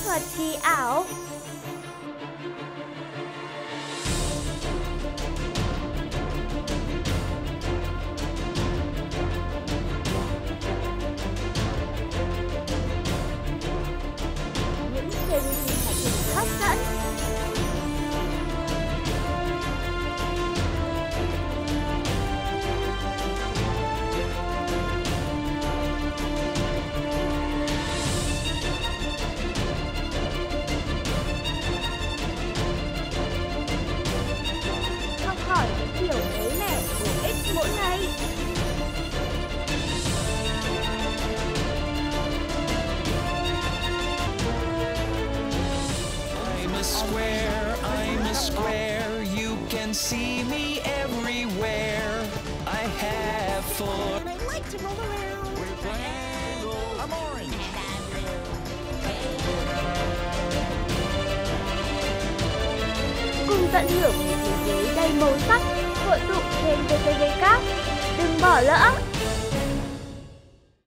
thuật kỳ ảo. Những series phim hoạt hình hấp dẫn. Học hỏi những điều mới mẻ, bổ ích mỗi ngày. I'm a square, you can see me everywhere. I have four. And I like to roll around. We're playing. I'm orange. And I'm blue. Cùng tận hưởng một thế giới đầy màu sắc hội tụ trên VTV Cáp. Đừng bỏ lỡ!